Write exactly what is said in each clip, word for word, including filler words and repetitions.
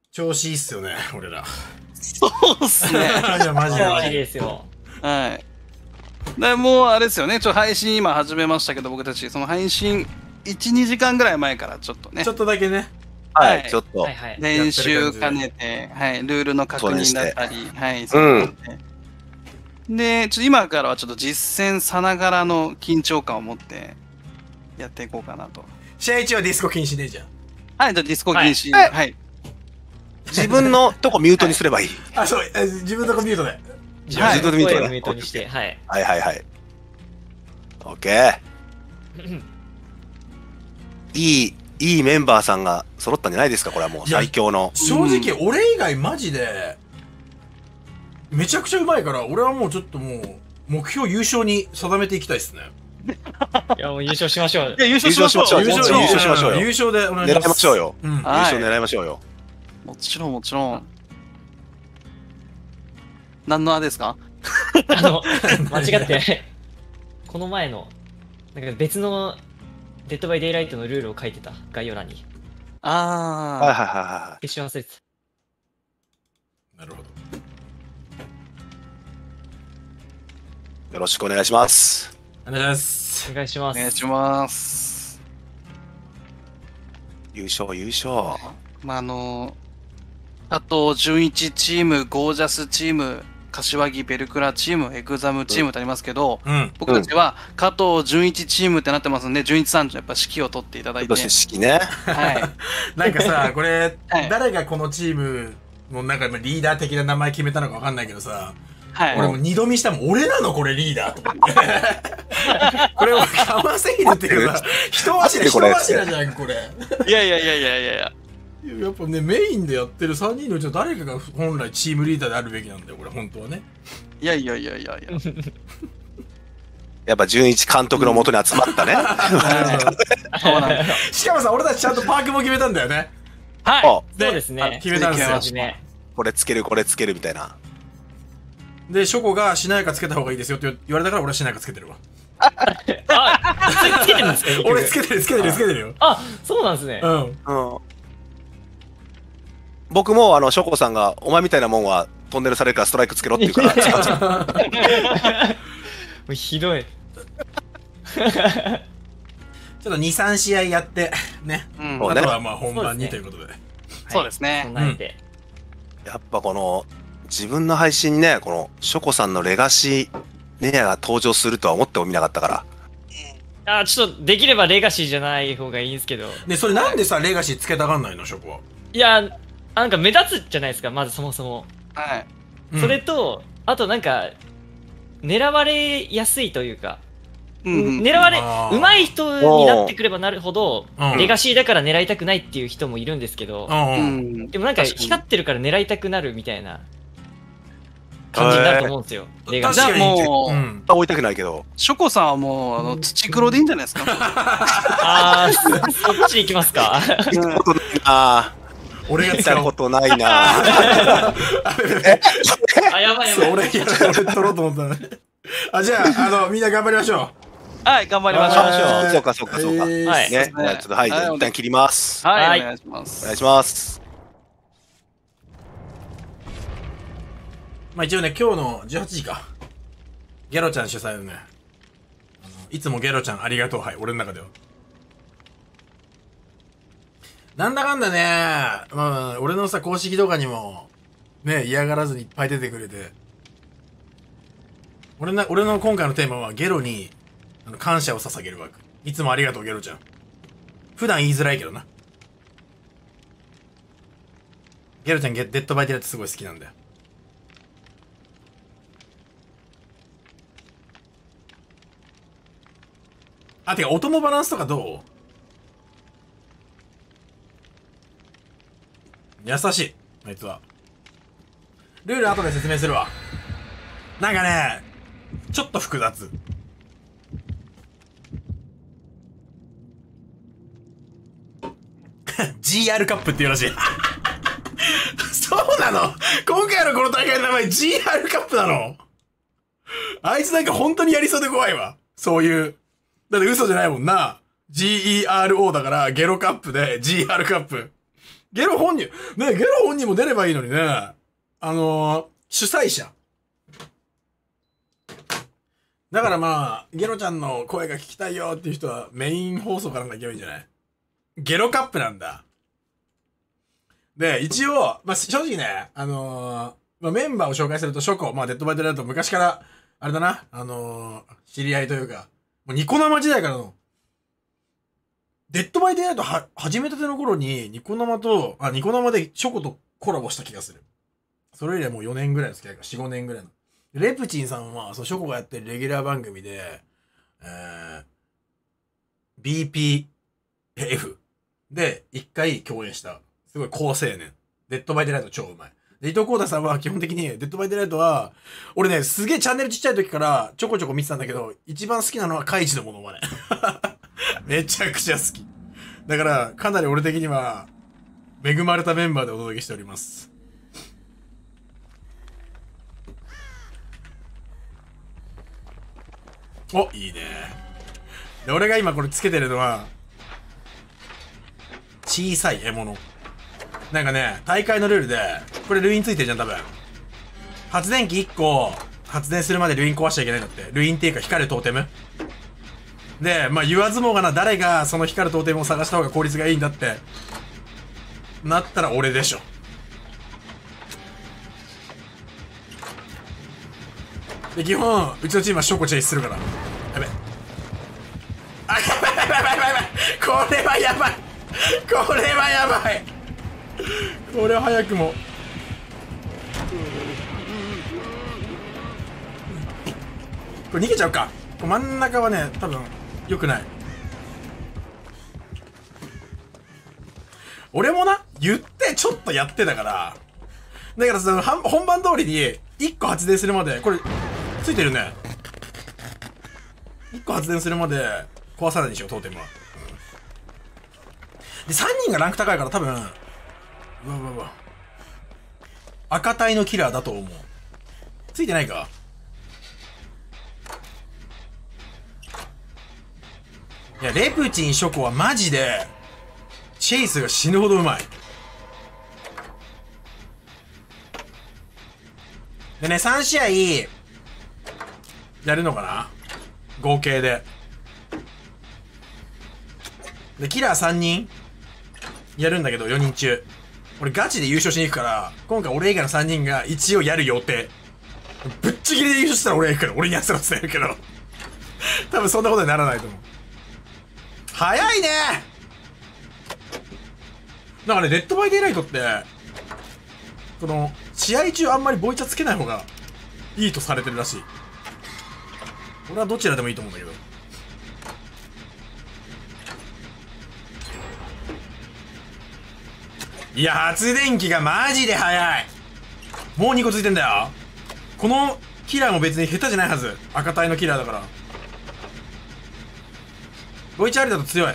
調子いいっすよね、俺ら。 そうっすね。 いや、マジでマいいジで。 ですよ。 はい。でもうあれですよね、ちょっと配信今始めましたけど、僕たち、その配信いち、にじかんぐらい前からちょっとねちょ、っとだけね。 はいはい、ちょっとはい。はい。 練習兼ねて、はい、ルールの確認だったり、はい、そううんいうので、で、ちょっと今からはちょっと実践さながらの緊張感を持ってやっていこうかなと。 試合中はディスコ禁止ねえじゃん。 はい、じゃあディスコ禁止。 はいはい。 自分のとこミュートにすればいい。 あ、そう、え自分のコミュートで。 自分のミュートね声をミュートにして、はい。 はいはいはい。オッケー。いい、いいメンバーさんが揃ったんじゃないですか、これはもう最強の。 正直、俺以外マジで、めちゃくちゃうまいから、俺はもうちょっともう、目標優勝に定めていきたいっすね。 いや、もう優勝しましょう。 いや、優勝しましょう。 優勝しましょうもちろん優勝しましょうよ優勝でお願いします。 狙いましょうよ。 うん。 優はい勝狙いましょうよ。 もちろん、もちろん。何のあですか？ あの、間違って、この前の、なんか別の、デッドバイデイライトのルールを書いてた、概要欄に。 ああ、 はいはいはいは消し忘れてた。 なるほど。 い。よろしくお願いします。 お願いします。 お願いします。 お願いします。 優勝優勝。 まあ、あの、加藤純一チーム、ゴージャスチーム、柏木ベルクラチーム、エグザムチームってありますけど、 うん。 僕たちは加藤純一チームってなってますんで、純一さんやっぱ指揮を取っていただいて、 そして式ね。 はい。 なんかさ、これ、 はい誰がこのチームのなんかリーダー的な名前決めたのかわかんないけどさ、 はい。 俺もう二度見したもん、俺なのこれリーダーと思って。これ、かませいるっていうかさ、人柱、人これ柱じゃん、これ。 いやいやいやいやいやいや。 やっぱね、メインでやってるさんにんのうちの誰かが本来チームリーダーであるべきなんだよ、これ、本当はね。 いやいやいやいやいや。 やっぱ純一監督のもとに集まったね。 そうなんです。 しかもさ、俺たちちゃんとパークも決めたんだよね。 はい。 あそうですね。 決めたんですよ初め。 これつけるこれつけるみたいな。 で、ショコがしなやかつけた方がいいですよって言われたから俺はしなやかつけてるわ。 あ、つけてるんですか？ 俺つけてる、つけてる、つけてるよ。 あ、そうなんですね。 うん。 うん。僕もあのショコさんがお前みたいなもんはトンネルされるからストライクつけろって言うから使っちゃう。 もうひどい。 ちょっとに、さん試合やって、ね。 うんそうねあとはまあ本番にそうですねということで。 そうですね。 備えて。 やっぱこの自分の配信にね、このショコさんのレガシーネアが登場するとは思ってもみなかったから。 あ、ちょっとできればレガシーじゃない方がいいんですけど。 で、それなんでさ、レガシーつけたがんないの、ショコは。 いや、なんか目立つじゃないですか、まずそもそも。 はい。 うんそれと、あとなんか、狙われやすいというか、 うんうん。 狙われ、 あー上手い人になってくればなるほど、 うんレガシーだから狙いたくないっていう人もいるんですけど、 うんううん。 ん。 でもなんか確かに光ってるから狙いたくなるみたいな感じになると思うんですよ、レガシー。 じゃあもう、 うん。 追いたくないけど。 ショコさんはもう、あの、土黒でいいんじゃないですか。 あー、そそっち行きますか。 見たことないなぁ。見俺が使おう。 たことないなぁ。 あ、やばいやそう、 ばい。 俺、いや俺取ろうと思ったね。あ、じゃあ、あの、みんな頑張りましょはい、頑張りましょう。 頑張りましょうそうかそうかそうか。 えーはいね、じゃあちょっとはい、じゃあ一旦切ります。 はい、 はいお願いします。 お願いします。 まあ一応ね、今日のじゅうはちじか。ゲロちゃん主催のね、あのいつもゲロちゃんありがとう、はい、俺の中では。なんだかんだね、まあ、俺のさ、公式動画にも、ね、嫌がらずにいっぱい出てくれて。俺な、俺の今回のテーマは、ゲロに、あの、感謝を捧げる枠。いつもありがとう、ゲロちゃん。普段言いづらいけどな。ゲロちゃん、ゲデッドバイデイライトすごい好きなんだよ。あ、てか、音のバランスとかどう？優しい、あいつは。ルール後で説明するわ。なんかね、ちょっと複雑。ジーアール カップっていうらしい。そうなの？今回のこの大会の名前 ジーアール カップなの？あいつなんか本当にやりそうで怖いわ。そういう。だって嘘じゃないもんな。ジーイーアールオー だからゲロカップで ジーアール カップ。 ゲロ本人、ねゲロ本人も出ればいいのにね。あのー、主催者。だからまあ、ゲロちゃんの声が聞きたいよっていう人はメイン放送からなんか行けばいいんじゃない？ゲロカップなんだ。で、一応、まあ正直ね、あのー、まあメンバーを紹介するとショコ、まあデッドバイデイライト昔から、あれだな、あのー、知り合いというか、もうニコ生時代からの、デッドバイデイライトは、始めたての頃に、ニコ生と、あ、ニコ生でショコとコラボした気がする。それ以来もうよねんぐらいの付き合いか、よん、ごねんぐらいの。レプチンさんは、そう、ショコがやってるレギュラー番組で、えー、ビーピーエフ で一回共演した。すごい好青年。デッドバイデイライト超うまい。で、伊藤幸太さんは基本的に、デッドバイデイライトは、俺ね、すげえチャンネルちっちゃい時からちょこちょこ見てたんだけど、一番好きなのはカイジのモノマネ。めちゃくちゃ好き。だから、かなり俺的には、恵まれたメンバーでお届けしております。お、いいね。で、俺が今これつけてるのは、小さい獲物。なんかね、大会のルールで、これルインついてるじゃん、多分。発電機いっこ、発電するまでルイン壊しちゃいけないんだって。ルインっていうか光るトーテム。で、まあ言わずもがな、誰がその光るトーテムを探した方が効率がいいんだって、なったら俺でしょ。で、基本、うちのチームはショコチェイスするから。やべ。あ、やばいやばいやばいやばい。これはやばい。これはやばい。これは早くも。これ逃げちゃうか。これ真ん中はね、多分、良くない。俺もな、言ってちょっとやってたから。だからその、本番通りに、いっこ発電するまで、これ、ついてるね。いっこ発電するまで、壊さないでしょ、トーテムは。で、さんにんがランク高いから多分、うわうわうわ。赤帯のキラーだと思う。ついてないか？いや、レプチンショコはマジで、チェイスが死ぬほどうまい。でね、さん試合、やるのかな？合計で。で、キラーさんにんやるんだけど、よにん中。俺ガチで優勝しに行くから、今回俺以外のさんにんが一応やる予定。ぶっちぎりで優勝したら俺が行くから、俺にやつら伝えるけど。多分そんなことにならないと思う。早いね。なんかね、デッドバイデイライトって、この、試合中あんまりボイチャつけない方がいいとされてるらしい。俺はどちらでもいいと思うんだけど。いや、発電機がマジで速い。もうにこついてんだよ。このキラーも別に下手じゃないはず。赤帯のキラーだから。ボイチャーリだと強い。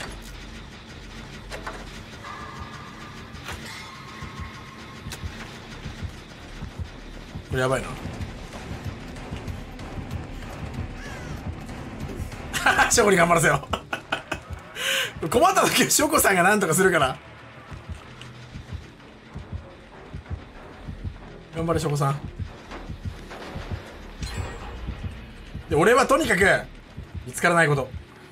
これやばいな。ショコに頑張らせよう。困った時はショコさんが何とかするから。頑張れショコさん。で、俺はとにかく見つからないこと。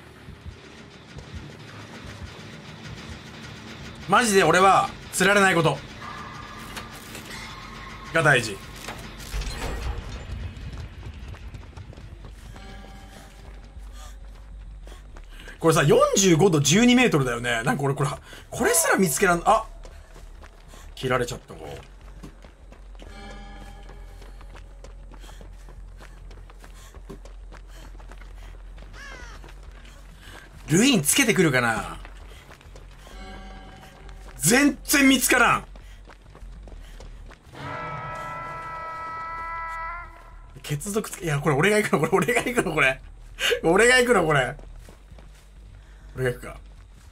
マジで俺は釣られないことが大事。これさ、よんじゅうごどじゅうにメートルだよね。なんか俺これ、これすら見つけらん、あ、切られちゃったか。ルインつけてくるかな。全然見つからん。血族つけ、いや、これ俺が行くの、これ俺が行くの、これ。俺が行くの、これ。俺が行くか。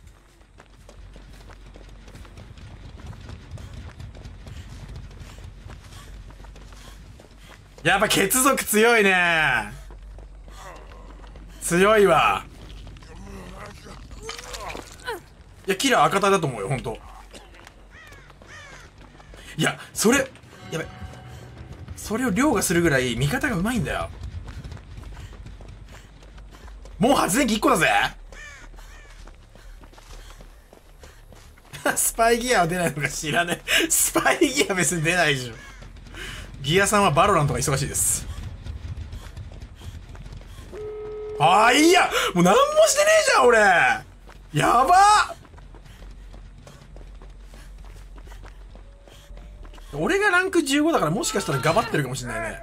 やっぱ血族強いね。強いわ。いや、キラー赤帯だと思うよ、ほんと。 いや、それ、やべ。それを凌駕するぐらい味方がうまいんだよ。もう発電機いっこだぜスパイギアは出ないのか知らねえ。スパイギア別に出ないでしょ。ギアさんはバロラントが忙しいです。ああ、いいやもう何もしてねえじゃん俺。やばっ。俺がランクじゅうごだからもしかしたらガバってるかもしれないね。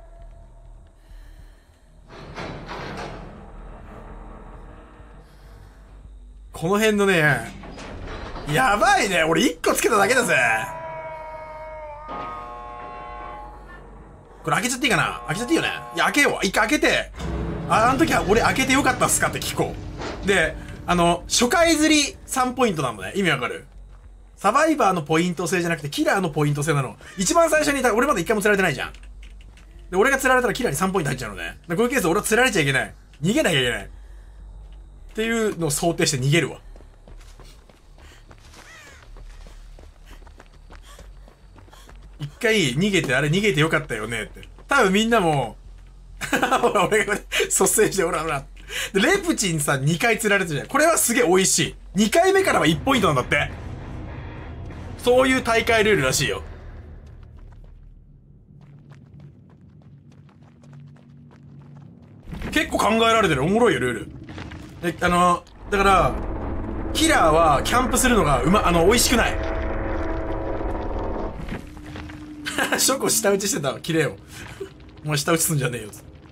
この辺のね、やばいね。俺いっこつけただけだぜ。これ開けちゃっていいかな。開けちゃっていいよね。いや、開けよう。一回開けて、あ、あの時は俺開けてよかったっすかって聞こう。で、あの、初回釣りさんポイントなのね。意味わかる？サバイバーのポイント制じゃなくてキラーのポイント制なの。一番最初にいた俺まだ一回も釣られてないじゃん。で、俺が釣られたらキラーにさんポイント入っちゃうのね。でこういうケース俺は釣られちゃいけない。逃げなきゃいけない。っていうのを想定して逃げるわ。一回逃げて、あれ逃げてよかったよねって。多分みんなも、ほら、俺が率先して、ほらほら。で、レプチンさんにかい釣られてるじゃん。これはすげえ美味しい。にかいめからはいちポイントなんだって。そういう大会ルールらしいよ。結構考えられてる。おもろいよ、ルール。で、あの、だから、キラーはキャンプするのがうま、あの、美味しくない。ショコ下打ちしてたわ。切れよ。お前下打ちすんじゃねえよ。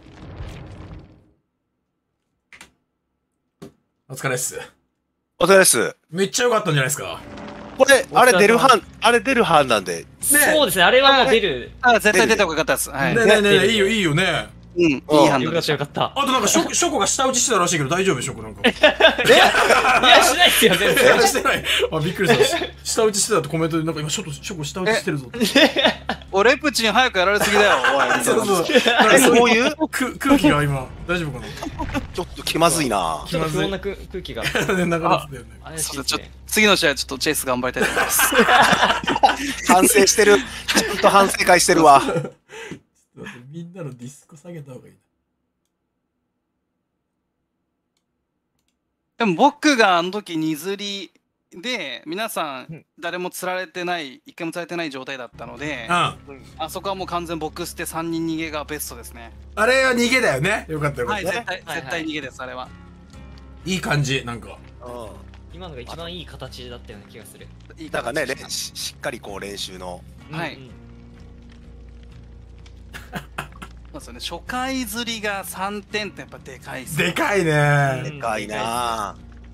お疲れっす。 お疲れです。 めっちゃ良かったんじゃないですか。 これ、あれ出る班、あれ出る班なんで。 そうですね、あれはもう出る。 あ、絶対出た方がよかったです。はい。 ねえねえねえ、いいよ、いいよね。 うん、いい判よかった断でした。 よかった。 あとなんかショコ、ショコが下打ちしてたらしいけど大丈夫ショコなんか。 いや、しないっすよ、全然。 してない。あ、びっくりした。下打ちしてたってコメントでなんか今ショコ、ショコ下打ちしてるぞって。 おレプチン早くやられすぎだよ、おい。 そうそう。 え、そういうく空気が今、大丈夫かな。 ちょっと気まずいな。 ちょっと不穏な空空気が。 ね、流れてたよね。 怪しいちょっとですね。 次の試合ちょっとチェイス頑張りたいと思います。 反省してる。ちゃんと反省会してるわ。 みんなのディスコ下げた方がいいな。 でも僕があの時に釣りで皆さん誰も釣られてない一回も釣られてない状態だったので、 うん。 あそこはもう完全僕捨てさんにん逃げがベストですね。 あれは逃げだよね。よかったよかはい、 った。 絶対はい絶対逃げですあれは。 いい感じ、なんか。 今のが一番いい形だったような気がする。 いいなんかね、 形でしれししっかりこう練習の。 はいうんうんたそうですね。初回釣りがさんてんってやっぱでかいっすね。 でかいね。 でかいな。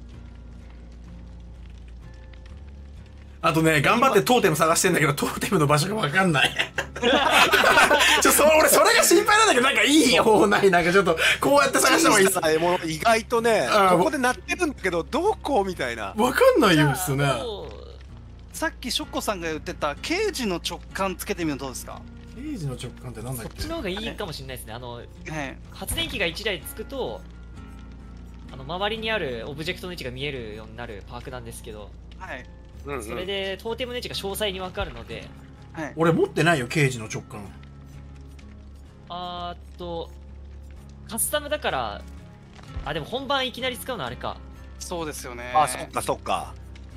あとね、頑張ってトーテム探してんだけど、トーテムの場所がわかんない。ちょ、そ、俺、それが心配なんだけど、なんかいい方法ない。なんかちょっと、こうやって探した方がいいっす。 獲物意外とね、 あーここで鳴ってるんだけど、どこみたいな。 わかんないよ、ですよね。 そうさっきショッコさんが言ってた刑事の直感つけてみるのどうですか？ 刑事の直感ってなんだっけ。 そっちの方がいいかもしれないですね。あの、 はい。 発電機がいちだいつくと、あの周りにあるオブジェクトの位置が見えるようになるパークなんですけど、 はい。 うんうんそれでトーテムの位置が詳細にわかるので、 はい。 俺持ってないよ、刑事の直感。 あーっと、カスタムだから、あ、でも本番いきなり使うのあれか。 そうですよね。 あ、そっかそっか。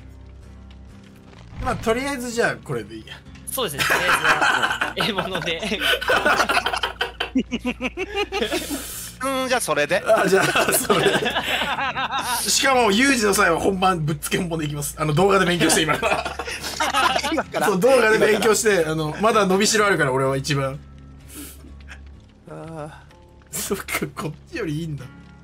まあ、とりあえずじゃあ、これでいいや。 そうですね、とりあえずは、獲物で。 うん、じゃあそれで。 あ、じゃあ、それで。しかも、有事の際は本番、ぶっつけ本番でいきます。あの、動画で勉強して、今から。 今から。 そう、動画で勉強して、あの、まだ伸びしろあるから、俺は一番。 あそっか、こっちよりいいんだ。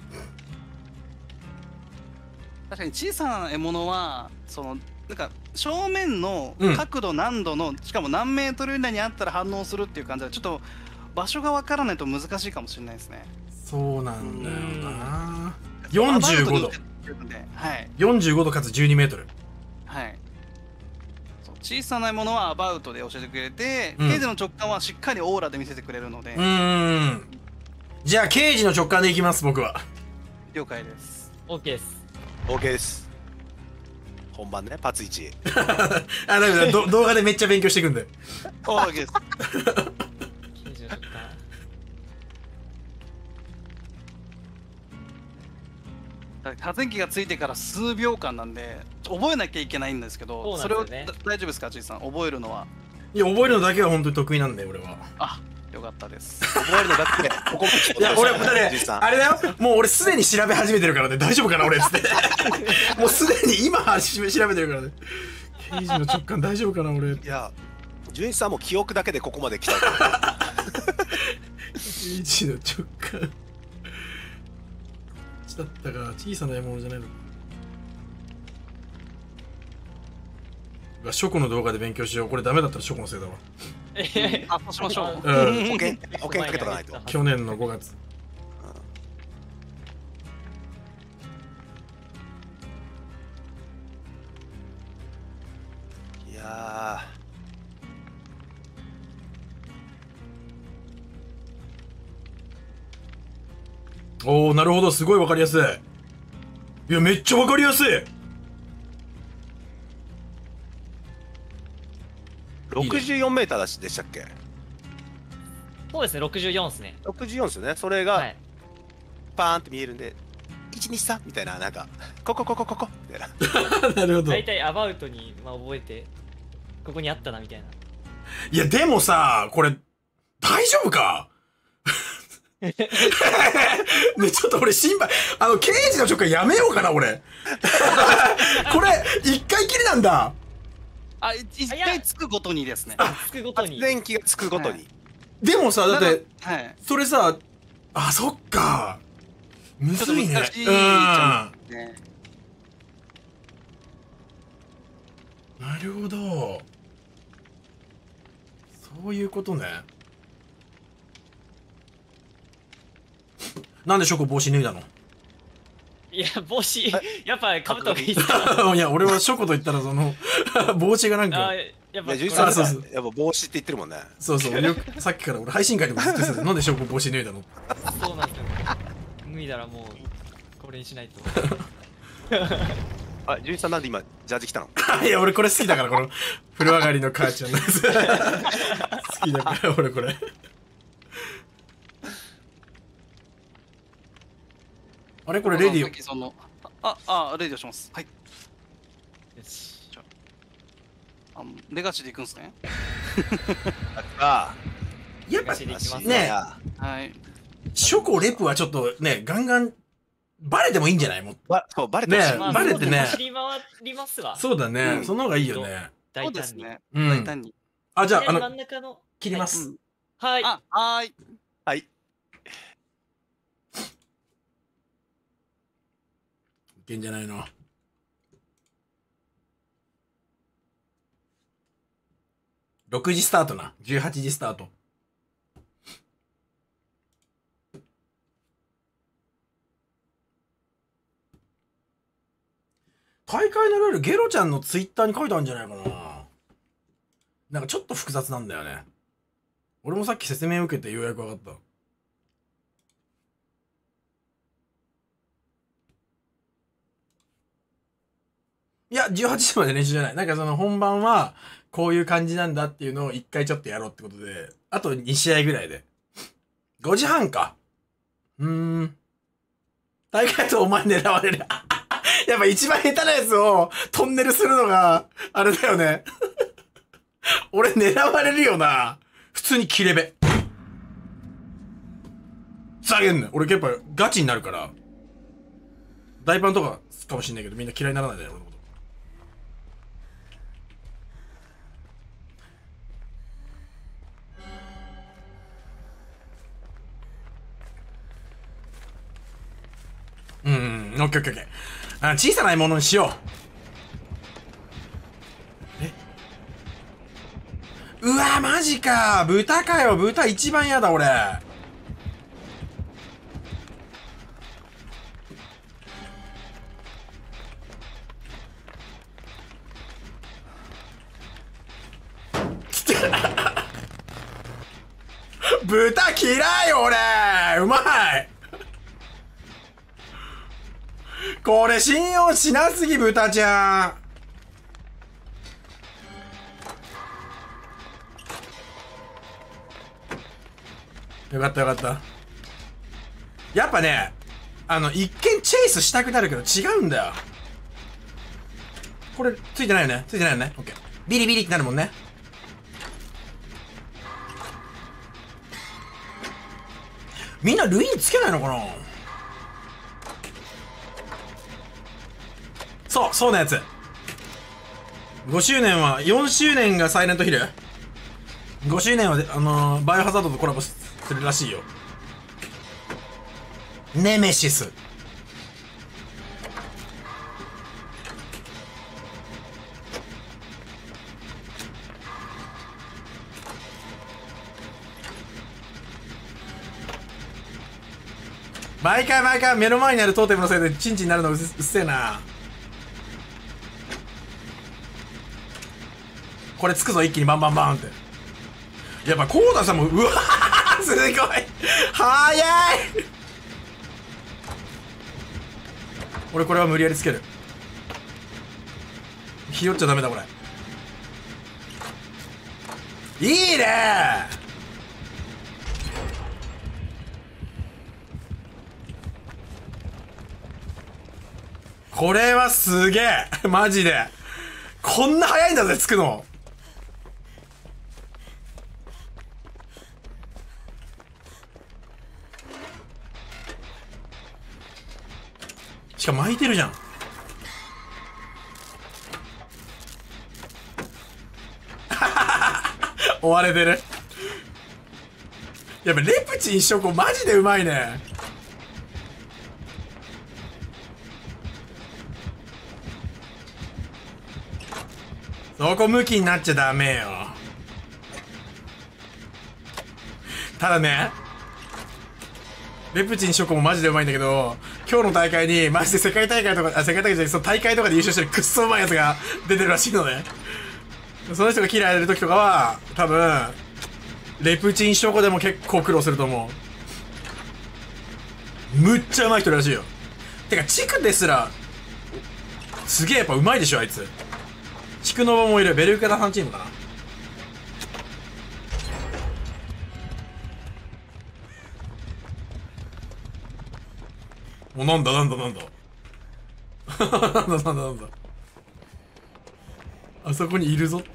確かに小さな獲物はそのなんか正面のうん角度何度の、しかも何メートル以内にあったら反応するっていう感じでちょっと場所が分からないと難しいかもしれないですね。 そうなんだよな。 ア 45 バウトに度。 打ってるんではいよんじゅうごどかつじゅうにメートル。 はい。そう小さな獲物はアバウトで教えてくれて、 うん刑事の直感はしっかりオーラで見せてくれるので、 うーん。じゃあ、刑事の直感でいきます、僕は。 了解です。 OK です。 ー OK です。 本番ね、パツイチ。 あ、だからど動画でめっちゃ勉強していくんで。 オーケーです。 形状直感。 多前期がついてから数秒間なんで覚えなきゃいけないんですけど、それをだ大丈夫ですか、ちいさん、覚えるのは。 いや、覚えるのだけは本当に得意なんで、俺は。 あ、よかったです。 覚えるのだってここもいや、俺、だね、あれだよ、もう俺すでに調べ始めてるからね、大丈夫かな、俺っつって。もうすでに今調べてるからね。刑事の直感大丈夫かな、俺。 いや、純一さんも記憶だけでここまで来たから。 刑事の直感。だったか、小さな獲物じゃないのか。ショコの動画で勉強しよう。これダメだったらショコのせいだわ。 あ、そうしましょう。 うん。 保険、保険かけとかないと。 去年のごがつ。 いやー。おー、なるほど。すごいわかりやすい。いや、めっちゃわかりやすい。 ろくじゅうよんメーターでしたっけ？ そうですね、ろくじゅうよんですね。 ろくじゅうよんですよね。それがはい。 パーンって見えるんで、いちにさんみたいな、なんか、ここここここみたいな。 なるほど。 大体アバウトに、まあ、覚えて、ここにあったなみたいな。 いや、でもさ、これ、大丈夫か？ね、ちょっと俺心配。あの、刑事の直感やめようかな、俺。これ、一回きりなんだ。 あ、一回つくごとにですね。 つくごとに。 電気がつくごとに。 でもさ、だって、 はい。 それさ、あ、そっか。むちょっとずいね。 難しいじゃんね。 うん。なるほど。そういうことね。なんでショコ帽子脱いだの？ いや、帽子、やっぱかぶった方がいいですか？ いや、俺はショコと言ったらその、帽子がなんか。 あ、やっぱ、 ね、純一さんあそうそうやっぱ帽子って言ってるもんね。 そうそう、よく、さっきから俺配信会でもずっと言ってた。なんでショコ帽子脱いだの？ そうなんですよ。脱いだらもう、これにしないと。 あ、純一さんなんで今、ジャージ着たの？ いや、俺これ好きだから、この、風呂上がりの母ちゃんのやつ。好きだから、俺これ。あれこれレディオ。 そのあ、あ、レディオします。はい。 よし。 じゃあ、あレガチでいくんすね。 あやっぱガチでいきますねはい。 ショコレプはちょっとね、ガンガン、バレてもいいんじゃない？もう。 ばそう、バレてほしい。 ねまあバレてね走り回りますわ。 そうだね。 うんその方がいいよね。 そう大胆に。 ですね。 うん大胆に。 あ、じゃあ、あ真の、 ん中の。 切りまうす。 ん。 はい。 あ、はーい。 はい。 いけんじゃないの。ろくじスタートな。じゅうはちじスタート。大会のルール、ゲロちゃんのツイッターに書いてあるんじゃないかな。なんかちょっと複雑なんだよね。俺もさっき説明を受けてようやく分かった。いや、じゅうはちじまで練習じゃない。なんかその本番は、こういう感じなんだっていうのを一回ちょっとやろうってことで、あとに試合ぐらいで。ごじはんか。うーん。大会とお前狙われる。やっぱ一番下手なやつをトンネルするのが、あれだよね。俺狙われるよな。普通に切れべ。下げんねん。俺結構ガチになるから。大パンとかかもしんないけど、みんな嫌いにならないでね、俺のこと。うん、うん、オッケーオッケーオッケー。あ、小さな獲物にしよう。えうわ、マジか。豚かよ。豚一番嫌だ、俺。豚嫌い、俺。うまい。これ信用しなすぎ、豚ちゃん。 よかったよかった。やっぱね、あの、一見チェイスしたくなるけど違うんだよ。これ、ついてないよねついてないよねオッケー。ビリビリってなるもんね。みんなルインつけないのかな。そう、そうなやつ。ごしゅうねんは、よんしゅうねんがサイレントヒル ?ご 周年は、あのー、バイオハザードとコラボするらしいよ。ネメシス。毎回毎回目の前にあるトーテムのせいでチンチンになるのうっせえな。これつくぞ一気にバンバンバンって。やっぱコーダさんもうわーすごい早い。俺これは無理やりつける。ひよっちゃダメだこれ。いいね。これはすげえマジでこんな早いんだぜつくの。しかも巻いてるじゃん。追われてる。やっぱレプチンショコマジでうまいね。そこ向きになっちゃダメよ。ただね、レプチンショコもマジでうまいんだけど、今日の大会にマジで世界大会とか、あ、世界大会じゃない、その大会とかで優勝してるクッソうまいやつが出てるらしいのね。その人がキラーやるときとかは、多分、レプチンショコでも結構苦労すると思う。むっちゃうまい人らしいよ。てか、チクですら、すげえやっぱうまいでしょ、あいつ。チクノバもいる。ベルクラさんチームかな。お、なんだなんだなんだなんだなんだなんだあそこにいるぞ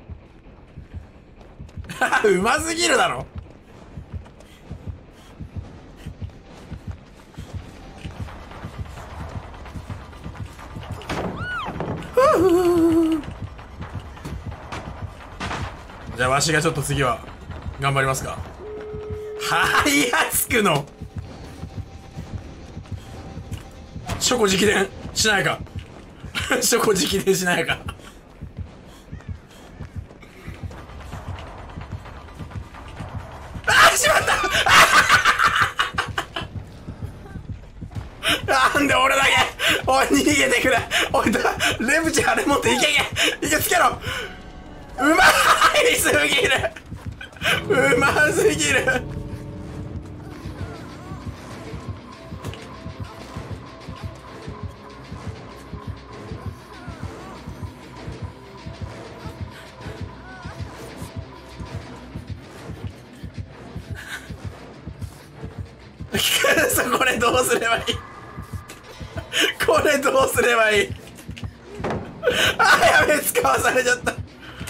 うますぎるだろ。じゃあわしがちょっと次は頑張りますか。はーいやつくのショコ直伝しないかショコ直伝しないかあーしまったなんで俺だけおい逃げてくれ。おいだレブチあれ持っていけいけいけつけろ。うまいすぎるうますぎるこれどうすればいいこれどうすればいいあやべえ使わされちゃった。あ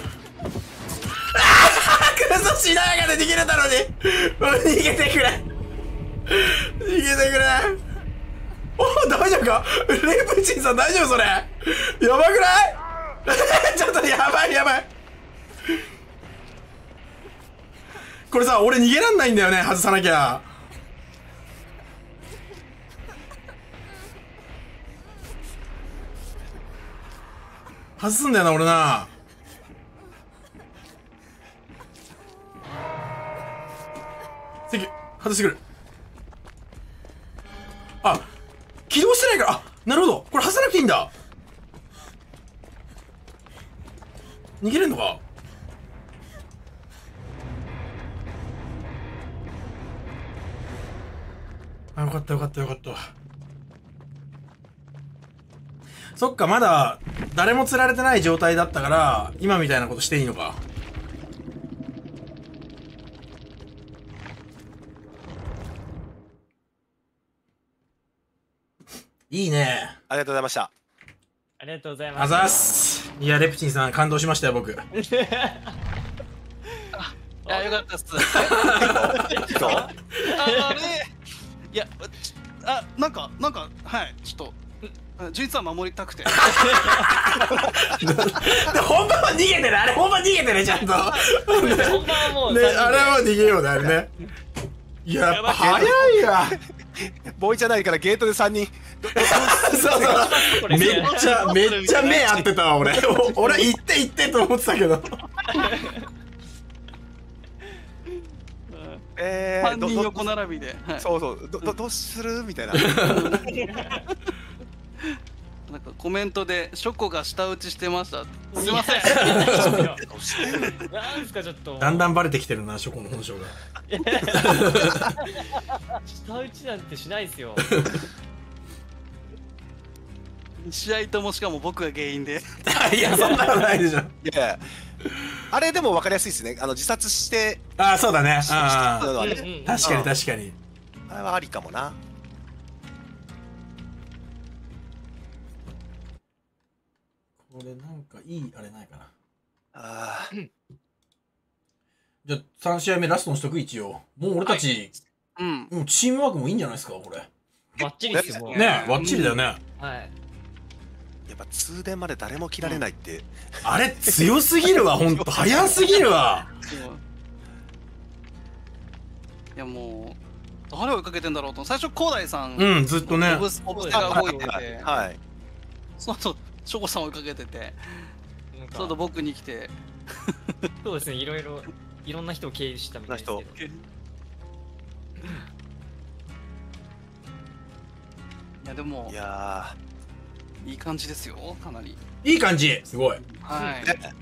クソしなやかで逃げれたのにもう逃げてくれ逃げてくれ。お大丈夫かレプチンさん大丈夫それやばくないちょっとやばいやばい。これさ俺逃げらんないんだよね外さなきゃ。外すんだよな俺な。席外してくる。あ起動してないから。あなるほどこれ外さなくていいんだ。逃げれんのか。あよかったよかったよかった。そっかまだ誰も釣られてない状態だったから今みたいなことしていいのか。 いいね。 ありがとうございました。 ありがとうございます。 あざっす。いや、レプチンさん感動しましたよ、僕。 いや、よかったっす。 どうあ、あれいや、あ、なんか、なんか、はい、ちょっと、じゅういちさん守りたくて。 本番は逃げてる、あれ本番逃げてる、ちゃんと。 本番はもうね、 さんにんであれはもう逃げようね、あれね。いや、やっぱ早いわ。 ボーイじゃないからゲートでさんにん。 そうそう。 これめっちゃ、めっちゃ目合ってたわ、俺。お俺、行って行ってと思ってたけど。 えー、どどさんにん横並びで。はいそうそう、どどどうするみたいな。 なんかコメントで「ショコが舌打ちしてました」すいません。 なんすかちょっと。 だんだんバレてきてるな、ショコの本性が。 舌打ちなんてしないですよ。 試合ともしかも僕が原因で。 いや、そんなことないでしょ。 いやあれでも分かりやすいですね。あの自殺してああ、そうだね。あしたあ、 のはね。 うんうん確かに確かに。 あれはありかもな。 これなんかいい、あれないかな。 あーじゃあ、さん試合目ラストにしとく、一応。もう俺たち、 うん。 もうチームワークもいいんじゃないですか、これ。 バッチリっすよ、もう。 ねえ、ばっちりだよね。 はい。 やっぱ通電まで誰も切られないって。 あれ、強すぎるわ、ほんと。早すぎるわ。 いやもう誰を追いかけてんだろうと最初広大さんうん、ずっとねオ。ブスオブスが動いてて、 はい。 その後ショコさん追いかけててなんかその後僕に来てそうですね、いろいろ、いろんな人を経由したみたいですけど。 いいやでもいやいい感じですよかなり。 いい感じ。すごい。 はいー、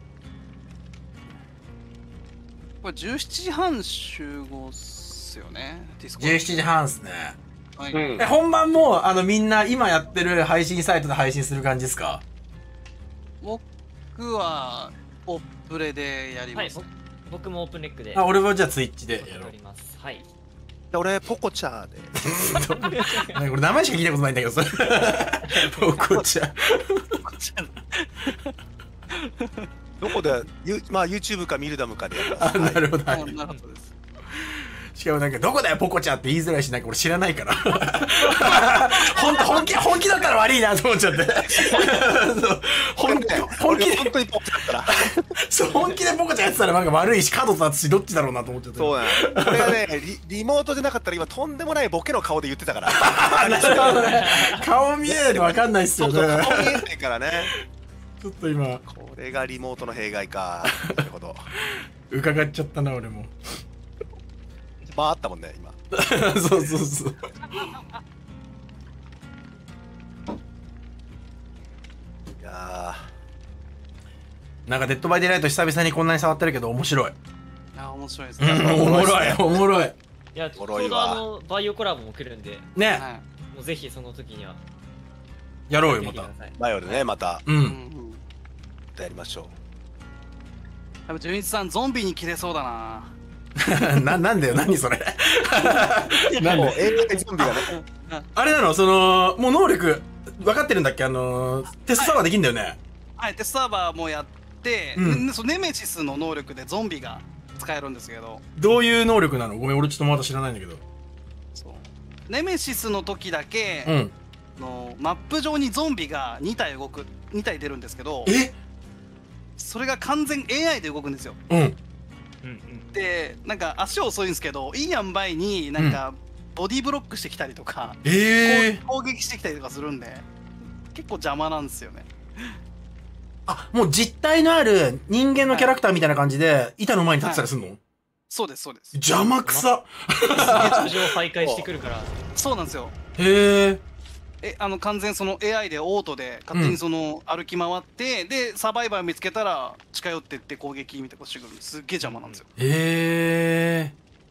これじゅうしちじはん集合っすよねディスコじゅうしちじはんっすね。 はい、 うんえ、本番も、あの、みんな今やってる配信サイトで配信する感じですか？ 僕はオプレでやりはい、 ます、 ぼ僕もオープンレックであ、俺はじゃあツイッチでやろおります。はい。 俺ポコチャーで。 う。なんか俺名前しか聞いたことないんだけど、それ。ポコちゃん。 どこで、ゆまあ YouTube かミルダムかでやりまあ、 す。 なるほど。 あはいなるほどです。 しかもなんか、どこだよ、ポコちゃんって言いづらいし、なんか俺知らないから。本本気、本気だったら悪いなと思っちゃって。そう本気、本気で、 本当にポコチャーだったら。 そう、本気でポコちゃんやってたらなんか悪いし、角と私どっちだろうなと思っちゃって。 そうなの。これがねリ、リモートじゃなかったら今とんでもないボケの顔で言ってたから。 なるほどね。顔見えないとわかんないっすよそうそう、顔見えね。 ないからね。 ちょっと今、 これがリモートの弊害か。なるほど。 伺っちゃったな、俺も。 まああったもんね、今。 そうそうそう。 いやなんかデッドバイデイライト久々にこんなに触ってるけど面白い。 いや面白いですうん、 ね、 おもろい、おもろい。 いや、ちょうおもろいわどあの、バイオコラボも来るんで、 ね、 はいもうぜひその時には。 やろうよ、またぜひく。ださいー、バイオでね、またう。 うんんやりましょ多分純一さんゾンビに切れそうだな。 な、なんだよ、何それ。 う。 なんでもうエーアイゾンビがね、 あれなのその、もう能力、分かってるんだっけあのー、テストサーバーできんだよね。 はいテストサーバーもやって、 うんでそのネメシスの能力でゾンビが使えるんですけど、 どういう能力なのごめん、俺ちょっとまだ知らないんだけど。 そうネメシスの時だけ、 うん。 のマップ上にゾンビがに体動くに体出るんですけど、 えそれが完全 エーアイ で動くんですよ。 うん。 うんうん。 でなんか足遅いんですけどいい塩梅になんかボディーブロックしてきたりとか、 ええー。 攻撃してきたりとかするんで結構邪魔なんですよね。 あ、もう実体のある人間のキャラクターみたいな感じで、板の前に立ってたりするの、 そうですそうです邪魔くさ。 すげえ通常徘徊してくるから。 そうなんですよ。 へえ。 えあの完全その エーアイ でオートで勝手にその歩き回って、でサバイバー見つけたら近寄ってって攻撃みたいなことしてくるんですっげえ邪魔なんですよ。 へえ。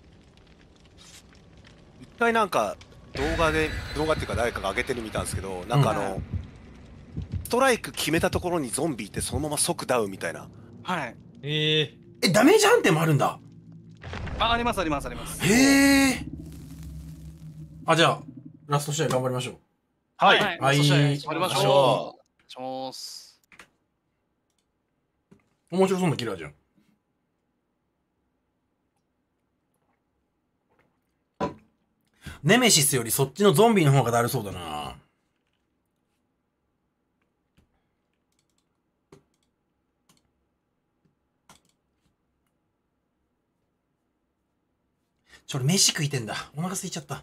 一回なんか動画で、動画っていうか誰かが上げてるみたいなんですけど、なんかあの、 うんストライク決めたところにゾンビいてそのまま即ダウンみたいな。 はいえええ、ダメージ判定もあるんだ。 あありますありますあります。 へえ。あ、じゃあ、ラスト試合頑張りましょう。 はい。 はい。 はいそして、始まりましょう。お願いします。 面白そうなキラーじゃん。ネメシスよりそっちのゾンビの方がだるそうだな。ちょ、俺飯食いてんだ。お腹空いちゃった。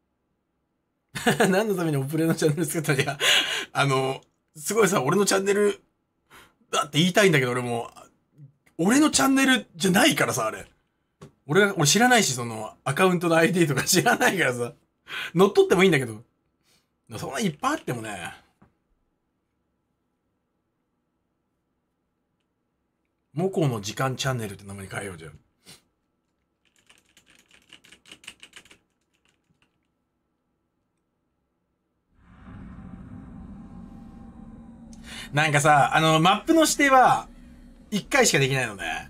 何のためにオプレのチャンネル作ったら、いや、あの、すごいさ、俺のチャンネルだって言いたいんだけど、俺も、俺のチャンネルじゃないからさ、あれ。俺が、俺知らないし、その、アカウントの アイディー とか知らないからさ、乗っ取ってもいいんだけど、そんないっぱいあってもね、モコの時間チャンネルって名前に変えようじゃん。なんかさ、あの、マップの指定は、一回しかできないのね。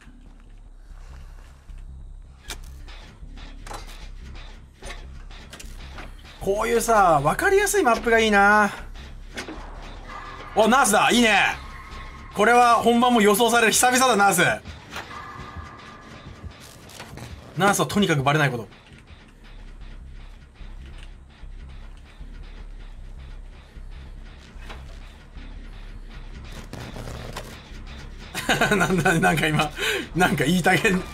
こういうさ、わかりやすいマップがいいな。お、ナースだ、いいね。これは本番も予想される。久々だ、ナース。ナースはとにかくバレないこと。なんだ、なんか今、なんか言いたげん。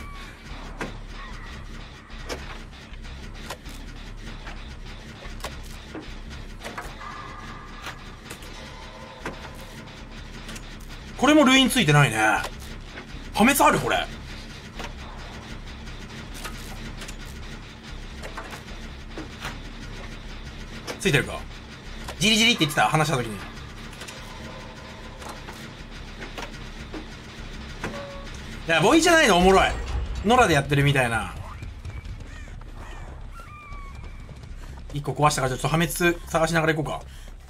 これもルインついてないね。破滅あるこれ。ついてるか。ジリジリって言ってた、話した時に。いや、ボイじゃないのおもろい。ノラでやってるみたいな。一個壊したからちょっと破滅探しながら行こうか。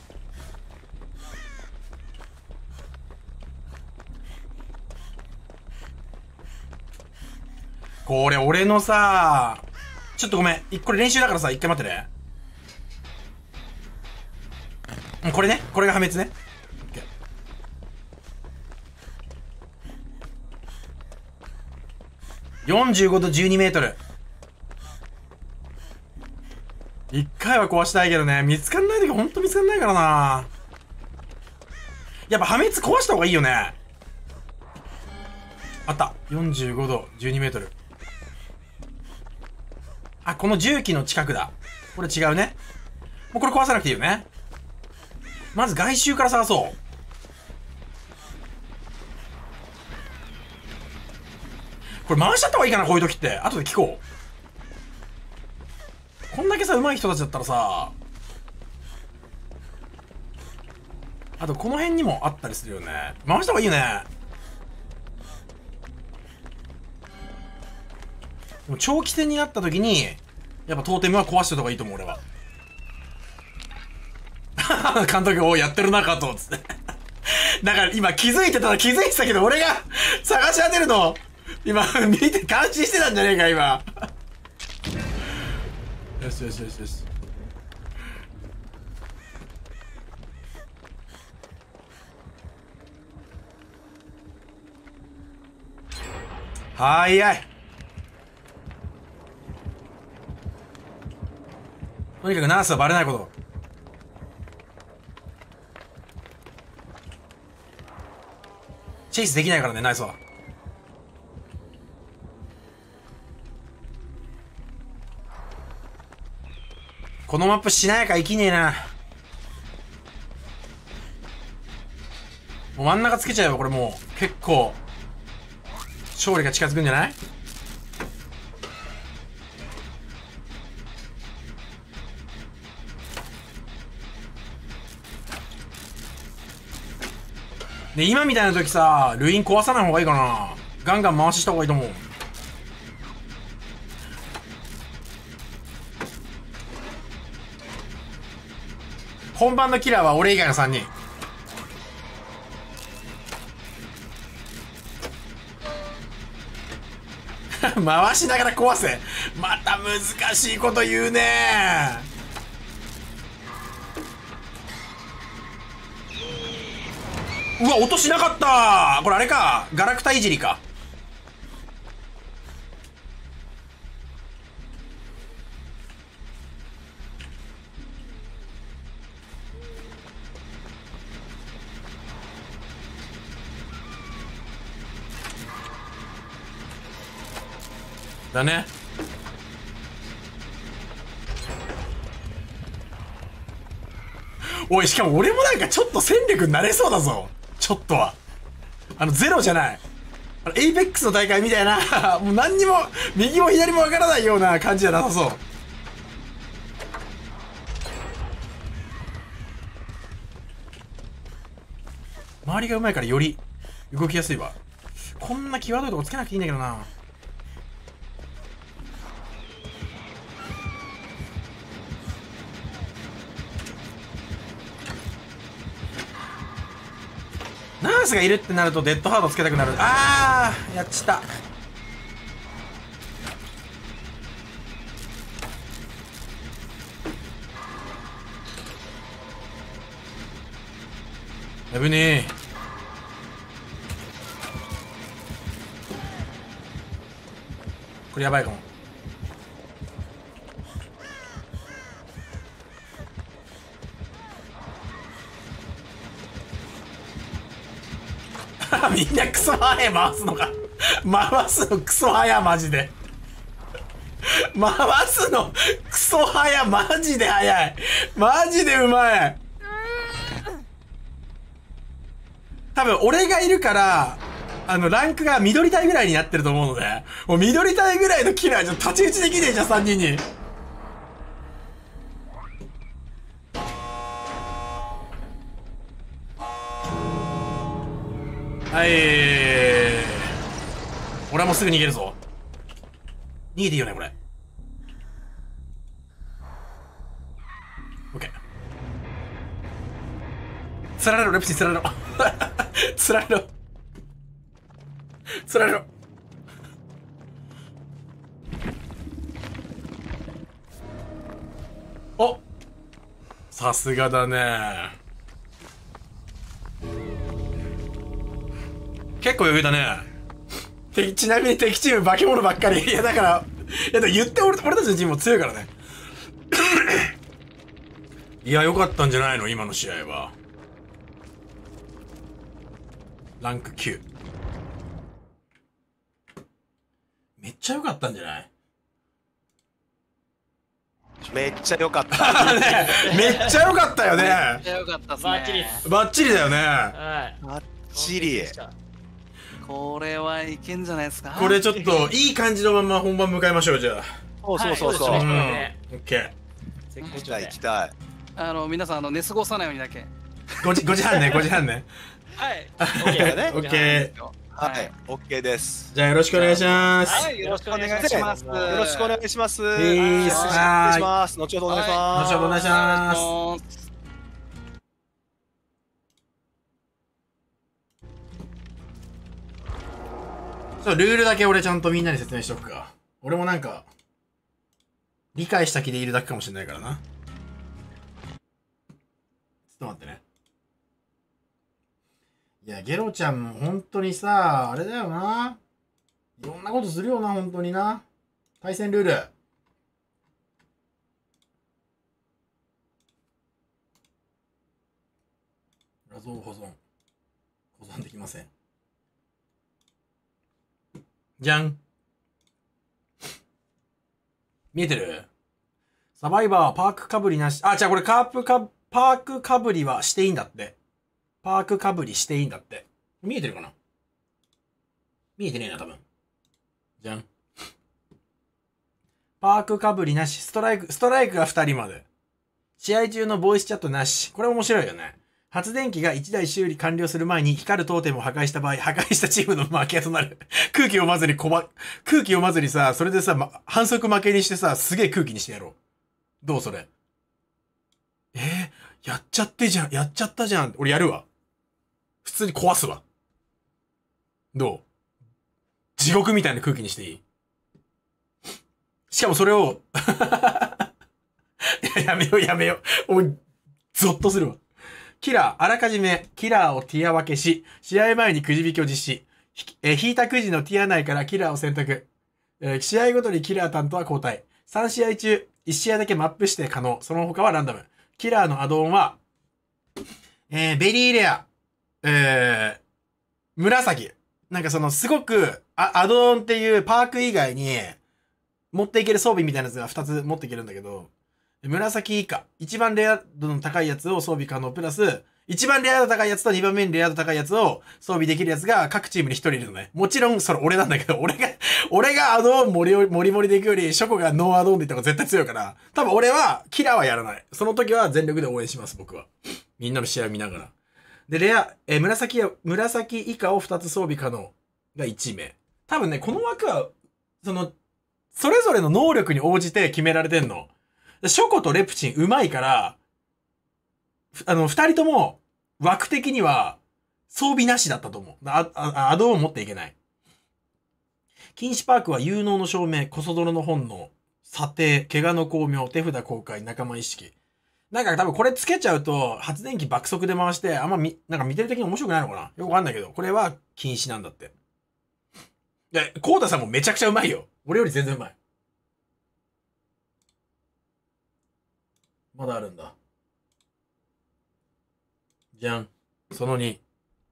これ俺のさ、ちょっとごめん。これ練習だからさ、一回待ってね。うん、これね。これが破滅ね。よんじゅうごどじゅうにメートル。一回は壊したいけどね、見つかんないときほんと見つかんないからな。やっぱ破滅壊した方がいいよね。あった。よんじゅうごどじゅうにメートル。あ、この重機の近くだ。これ違うね。もうこれ壊さなくていいよね。まず外周から探そう。これ回しちゃった方がいいかな、こういう時って。後で聞こう。こんだけさ、上手い人たちだったらさ、あとこの辺にもあったりするよね。回した方がいいよね。でも長期戦になった時に、やっぱトーテムは壊しておいた方がいいと思う、俺は。監督、おい、やってるな、加藤、つって。だから今気づいてたら気づいてたけど、俺が探し当てるの、今、見て、監視してたんじゃねえか、今。よしよしよしよし。はーい、あい。とにかくナースはバレないこと。チェイスできないからね、ナイスは。このマップしなやか生きねえな。もう真ん中つけちゃえばこれもう結構勝利が近づくんじゃない？で、今みたいな時さ、ルイン壊さない方がいいかな。ガンガン回しした方がいいと思う。本番のキラーは俺以外のさんにん。回しながら壊せ。また難しいこと言うね。 うわ、音しなかったこれあれか。ガラクタいじりか。だね。おい、しかも俺もなんかちょっと戦力になれそうだぞ。ちょっとは。あの、ゼロじゃない。あの、エイペックスの大会みたいな、もう何にも、右も左もわからないような感じじゃなさそう。周りがうまいからより動きやすいわ。こんな際どいとこつけなくていいんだけどな。ナースがいるってなるとデッドハードつけたくなる。あー、やっちった。危ねえ。これやばいかも。みんなクソ早い回すのか。回すのクソ早マジで。回すのクソ早マジで早い。マジでうまい。多分俺がいるからあのランクが緑隊ぐらいになってると思うので、もう緑隊ぐらいのキラーじゃ太刀打ちできねえじゃんさんにんに。はい、俺はもうすぐ逃げるぞ。逃げていいよねこれ。オッケー。つられろレプシン、つられろつられろつられろ。お、さすがだね。結構余裕だね。てちなみに敵チーム化け物ばっかり。いやだから、いやだ言って俺俺たちのチームも強いからね。いや良かったんじゃないの今の試合は。ランクきゅう。めっちゃ良かったんじゃない？ めっちゃ良かったね、めっちゃ良かったよね。 めっちゃ良かったっすね。 バッチリっす。 バッチリだよね。 はい。 バッチリ。 これはいけんじゃないですか。 これちょっといい感じのまま本番迎えましょうじゃあ。 そうそうそうそう。 はいうん。オねッケー。 絶好調で行きたい行きたい。 あの皆さんあの寝過ごさないようにだけ。 ごじごじはんねごじはんね。 はい。 オッケーねオッケー。 はい、オッケーです。 じゃあよろしくお願いします。 はい、よろしくお願いします。 よろしくお願いします。 ーすよろしくお願いはいします。後ほどお願いします。 後ほどお願いします。 ます。 そうルールだけ俺ちゃんとみんなに説明しとくか。俺もなんか理解した気でいるだけかもしれないからな。ちょっと待ってね。いや、ゲロちゃんも本当にさ、あれだよな。いろんなことするよな、本当にな。対戦ルール。画像保存。保存できません。じゃん。見えてる？サバイバー、パークかぶりなし。あ、じゃあこれカープか、パークかぶりはしていいんだって。パークかぶりしていいんだって。見えてるかな？見えてねえな、多分。じゃん。パークかぶりなし。ストライク、ストライクがふたりまで。試合中のボイスチャットなし。これ面白いよね。発電機がいちだい修理完了する前に光るトーテムを破壊した場合、破壊したチームの負けとなる。空気を混ぜにこば、空気を混ぜにさ、それでさ、ま、反則負けにしてさ、すげえ空気にしてやろう。どうそれ？えー、やっちゃってじゃん。やっちゃったじゃん。俺やるわ。普通に壊すわ。どう？地獄みたいな空気にしていい？しかもそれを、やめようやめよう。おい、ゾッとするわ。 キラー、あらかじめキラーをティア分けし、試合前にくじ引きを実施。えー引いたくじのティア内からキラーを選択。えー試合ごとにキラー担当は交代。さん試合中、いち試合だけマップして可能。その他はランダム。キラーのアドオンは、えーベリーレア、えー、紫。なんかそのすごく、あアドオンっていうパーク以外に、持っていける装備みたいなやつがふたつ持っていけるんだけど、紫以下。一番レア度の高いやつを装備可能。プラス、一番レア度高いやつと二番目にレア度高いやつを装備できるやつが各チームに一人いるのね。もちろんそれ俺なんだけど、俺が、俺がアドオン盛り盛り盛りでいくより、ショコがノーアドオンでいった方が絶対強いから、多分俺はキラーはやらない。その時は全力で応援します、僕は。みんなの試合見ながら。で、レア、えー紫や、紫以下をふたつ装備可能がいち名。多分ね、この枠は、その、それぞれの能力に応じて決められてんの。ショコとレプチン上手いから、あの、二人とも枠的には装備なしだったと思う。あ、あ、アドオン持っていけない。禁止パークは有能の証明、コソ泥の本能、査定、怪我の巧妙、手札公開、仲間意識。なんか多分これつけちゃうと発電機爆速で回して、あんまみ、なんか見てる的に面白くないのかなよくわかんないけど、これは禁止なんだって。で、コウタさんもめちゃくちゃうまいよ。俺より全然うまい。まだあるんだ。じゃん。そのに。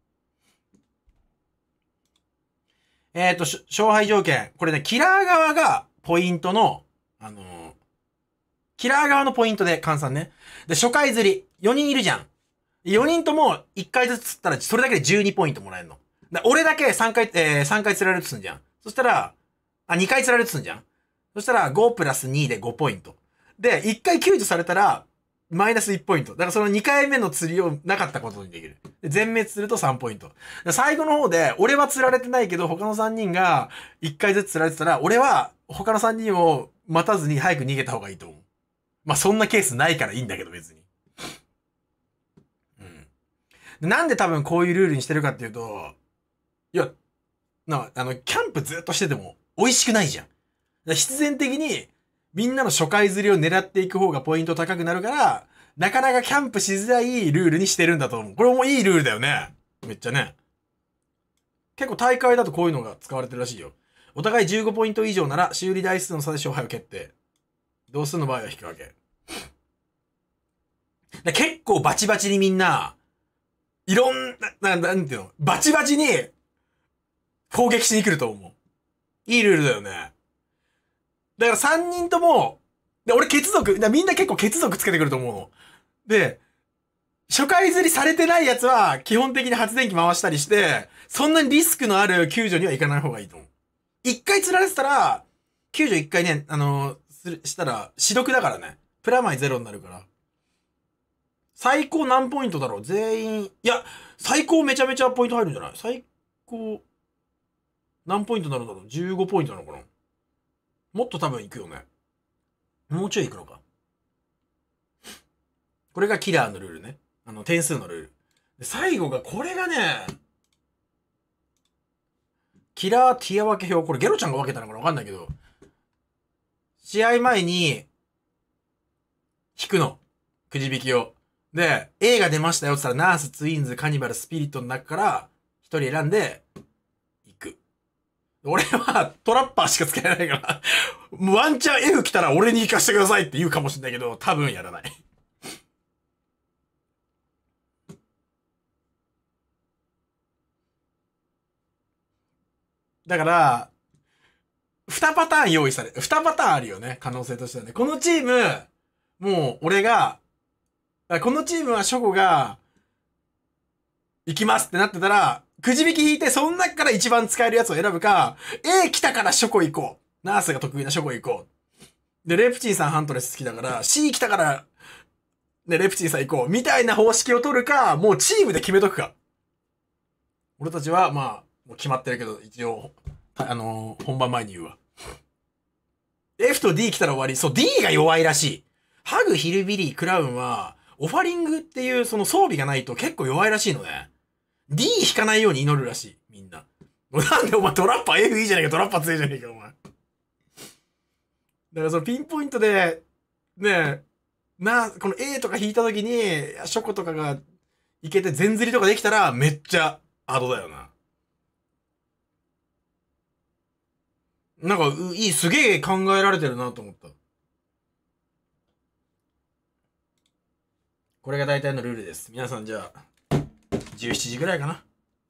えっと、し勝敗条件。これね、キラー側がポイントの、あのー、キラー側のポイントで換算ね。で、初回釣り。よにんいるじゃん。よにんともいっかいずつ釣ったら、それだけでじゅうにポイントもらえるの。だ俺だけさんかい、えー、さんかい釣られるとすんじゃん。そしたら、あ、にかい釣られるとすんじゃん。そしたらごプラスにでごポイント。で、いっかい救助されたら、マイナスいちポイント。だからそのにかいめの釣りをなかったことにできる。で全滅するとさんポイント。最後の方で、俺は釣られてないけど、他のさんにんがいっかいずつ釣られてたら、俺は他のさんにんを待たずに早く逃げた方がいいと思う。まあそんなケースないからいいんだけど別に。うん。なんで多分こういうルールにしてるかっていうと、いや、な、あの、キャンプずっとしてても美味しくないじゃん。だから必然的に、みんなの初回釣りを狙っていく方がポイント高くなるから、なかなかキャンプしづらいルールにしてるんだと思う。これもいいルールだよね。めっちゃね。結構大会だとこういうのが使われてるらしいよ。お互いじゅうごポイント以上なら修理台数の差で勝敗を決定。同数の場合は引くわけ。で結構バチバチにみんな、いろんな、な、なんていうの、バチバチに攻撃しに来ると思う。いいルールだよね。だからさんにんとも、で俺血族、だみんな結構血族つけてくると思うの。で、初回釣りされてないやつは基本的に発電機回したりして、そんなにリスクのある救助には行かない方がいいと思う。一回釣られてたら、救助一回ね、あのー、したら、死毒だからね。プラマイゼロになるから。最高何ポイントだろう全員。いや、最高めちゃめちゃポイント入るんじゃない最高、何ポイントになるんだろう ?じゅうご ポイントなのかなもっと多分いくよね。もうちょいいくのか。これがキラーのルールね。あの、点数のルール。で最後が、これがね、キラーティア分け表。これゲロちゃんが分けたのかなわかんないけど、試合前に、引くの。くじ引きを。で、A が出ましたよって言ったら、ナース、ツインズ、カニバル、スピリットの中から、一人選んで、行く。俺はトラッパーしかつけられないから、ワンチャン F 来たら俺に行かしてくださいって言うかもしれないけど、多分やらない。だから、にパターン用意され、にパターンあるよね、可能性としてはね。このチーム、もう俺が、このチームはショコが、行きますってなってたら、くじ引き引いて、その中から一番使えるやつを選ぶか、A 来たからショコ行こう。ナースが得意なショコ行こう。で、レプチンさんハントレス好きだから、C 来たから、ね、レプチンさん行こう。みたいな方式を取るか、もうチームで決めとくか。俺たちは、まあ、もう決まってるけど、一応、あのー、本番前に言うわ。F と D 来たら終わり。そう、D が弱いらしい。ハグ、ヒルビリー、クラウンは、オファリングっていうその装備がないと結構弱いらしいのね。D 引かないように祈るらしい、みんな。なんでお前トラッパー F いいじゃねえか、トラッパー強いじゃねえか、お前。だからそのピンポイントで、ねえ、な、この A とか引いた時に、ショコとかがいけて全釣りとかできたらめっちゃアドだよな。なんか、ういい、すげえ考えられてるなと思った。これが大体のルールです。皆さんじゃあ、じゅうしちじぐらいかな。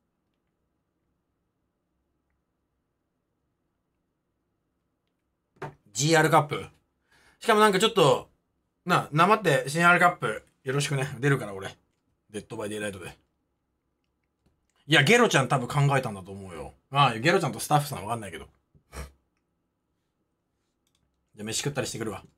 ジーアール カップ。しかもなんかちょっと、な、生って シーアール カップ、よろしくね。出るから俺。デッドバイデイライトで。いや、ゲロちゃん多分考えたんだと思うよ。まあ、ゲロちゃんとスタッフさんわかんないけど。じゃあ飯食ったりしてくるわ。